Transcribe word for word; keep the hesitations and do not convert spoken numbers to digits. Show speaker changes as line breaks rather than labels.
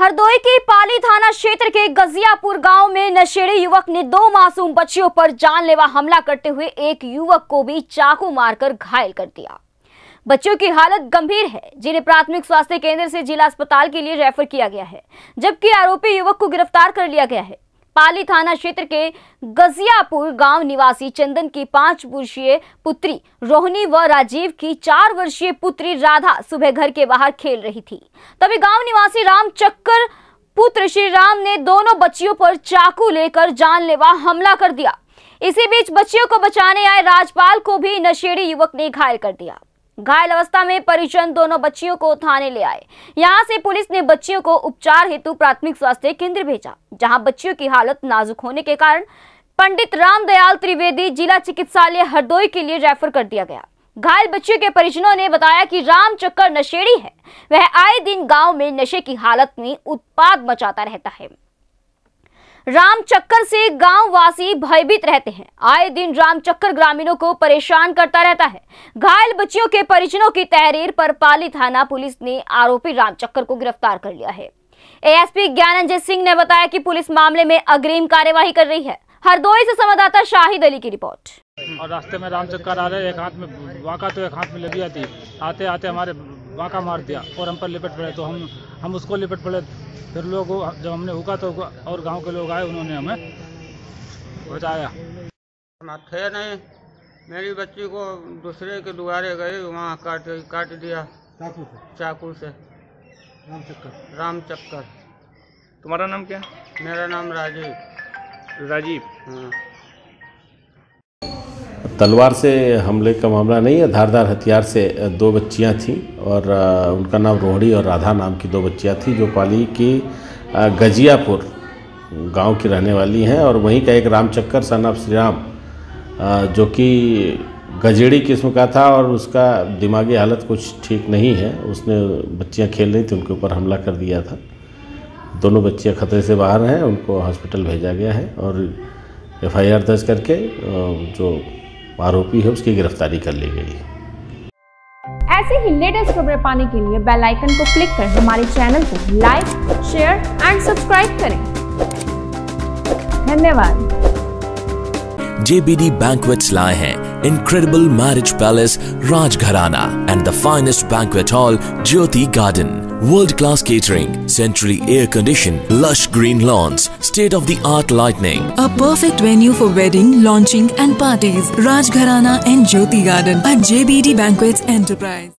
हरदोई के पाली थाना क्षेत्र के गजियापुर गांव में नशेड़ी युवक ने दो मासूम बच्चियों पर जानलेवा हमला करते हुए एक युवक को भी चाकू मारकर घायल कर दिया। बच्चों की हालत गंभीर है, जिन्हें प्राथमिक स्वास्थ्य केंद्र से जिला अस्पताल के लिए रेफर किया गया है, जबकि आरोपी युवक को गिरफ्तार कर लिया गया है। पाली थाना क्षेत्र के गजियापुर गांव निवासी चंदन की पांच वर्षीय पुत्री रोहिणी व राजीव की चार वर्षीय पुत्री राधा सुबह घर के बाहर खेल रही थी। तभी गांव निवासी राम चक्कर पुत्र श्री राम ने दोनों बच्चियों पर चाकू लेकर जानलेवा हमला कर दिया। इसी बीच बच्चियों को बचाने आए राजपाल को भी नशेड़ी युवक ने घायल कर दिया। घायल अवस्था में परिजन दोनों बच्चियों को थाने ले आए। यहां से पुलिस ने बच्चियों को उपचार हेतु प्राथमिक स्वास्थ्य केंद्र भेजा, जहां बच्चियों की हालत नाजुक होने के कारण पंडित रामदयाल त्रिवेदी जिला चिकित्सालय हरदोई के लिए रेफर कर दिया गया। घायल बच्चियों के परिजनों ने बताया कि राम चक्कर नशेड़ी है, वह आए दिन गांव में नशे की हालत में उत्पात मचाता रहता है। राम चक्कर से गांव वासी भयभीत रहते हैं। आए दिन राम चक्कर ग्रामीणों को परेशान करता रहता है। घायल बच्चियों के परिजनों की तहरीर पर पाली थाना पुलिस ने आरोपी राम चक्कर को गिरफ्तार कर लिया है। एएसपी ज्ञानंजय सिंह ने बताया कि पुलिस मामले में अग्रिम कार्यवाही कर रही है। हरदोई से संवाददाता शाहिद अली की रिपोर्ट।
और रास्ते में राम चक्कर आ रहे, एक हाथ में वाका तो एक हाथ में लगी आती, आते आते हमारे वाका मार दिया और हम पर लिपट पड़े, तो हम हम उसको लिपट पड़े। फिर लोग जब हमने हुआ तो और गांव के लोग आए, उन्होंने हमें बचाया।
थे नहीं, मेरी बच्ची को दूसरे के दुआरे गए, वहाँ काट काट दिया चाकू से चाकू से राम चक्कर राम चक्कर
तुम्हारा नाम क्या?
मेरा नाम राजीव
राजीव
हाँ।
तलवार से हमले का मामला नहीं है, धारदार हथियार से दो बच्चियां थीं और उनका नाम रोहिणी और राधा नाम की दो बच्चियां थीं, जो पाली की गजियापुर गांव की रहने वाली हैं। और वहीं का एक राम चक्कर सन ऑफ श्री राम, जो कि गजेड़ी किस्म का था और उसका दिमागी हालत कुछ ठीक नहीं है। उसने बच्चियां खेल रही थी, उनके ऊपर हमला कर दिया था। दोनों बच्चियां खतरे से बाहर हैं, उनको हॉस्पिटल भेजा गया है और एफ आई आर दर्ज करके जो आरोपी है उसकी गिरफ्तारी कर ली गई।
ऐसे ही लेटेस्ट खबरें पाने के लिए बेल आइकन को क्लिक कर हमारे चैनल को लाइक, शेयर एंड सब्सक्राइब करें। धन्यवाद।
J B D Banquets लाए हैं incredible marriage palace Rajgharana and the finest banquet hall Jyoti Garden. World-class catering, centrally air-conditioned, lush green lawns, state-of-the-art lighting.
A perfect venue for wedding, launching and parties. Rajgharana and Jyoti Garden at J B D Banquets Enterprise.